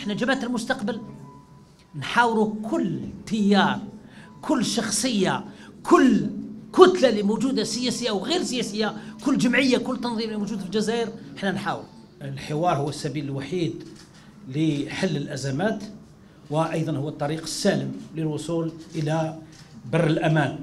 احنا جبهة المستقبل نحاوروا كل تيار، كل شخصية، كل كتلة اللي موجودة سياسية أو غير سياسية، كل جمعية، كل تنظيم اللي موجود في الجزائر، احنا نحاور. الحوار هو السبيل الوحيد لحل الأزمات، وأيضا هو الطريق السالم للوصول إلى بر الأمان.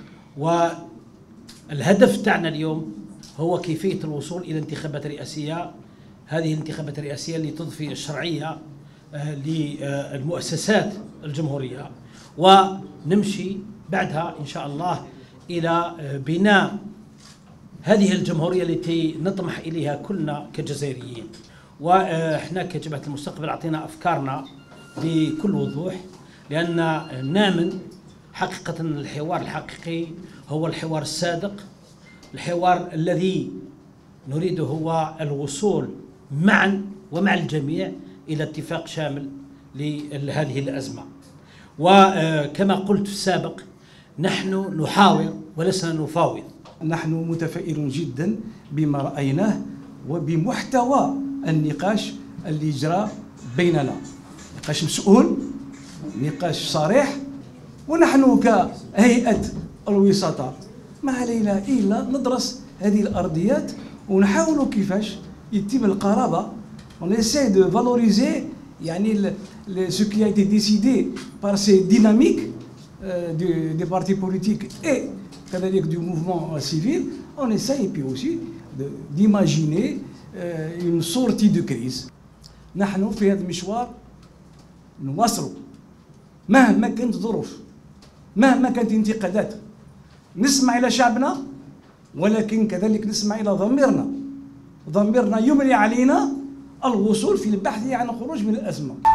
والهدف تاعنا اليوم هو كيفية الوصول إلى انتخابات رئاسية. هذه الانتخابات الرئاسية اللي تضفي الشرعية للمؤسسات الجمهورية، ونمشي بعدها إن شاء الله إلى بناء هذه الجمهورية التي نطمح إليها كلنا كجزائريين. وإحنا كجبهة المستقبل أعطينا أفكارنا بكل وضوح، لأن نامن حقيقة الحوار الحقيقي هو الحوار الصادق، الحوار الذي نريده هو الوصول معا ومع الجميع إلى اتفاق شامل لهذه الأزمة. وكما قلت في السابق، نحن نحاور ولسنا نفاوض. نحن متفائلون جدا بما رأيناه وبمحتوى النقاش اللي جرى بيننا. نقاش مسؤول، نقاش صريح، ونحن كهيئة الوساطة ما علينا إلا ندرس هذه الأرضيات ونحاول كيفاش يتم القرابة. On essaie de valoriser ce qui a été décidé par ces dynamiques des partis politiques et du mouvement civil. On essaie puis aussi d'imaginer une sortie de crise. نحن في هذا المشوار نواصلوا مهما كانت الظروف، مهما كانت الانتقادات، نسمع إلى شعبنا، ولكن كذلك نسمع إلى ضميرنا. ضميرنا يملي علينا الوصول في البحث عن الخروج من الأزمة.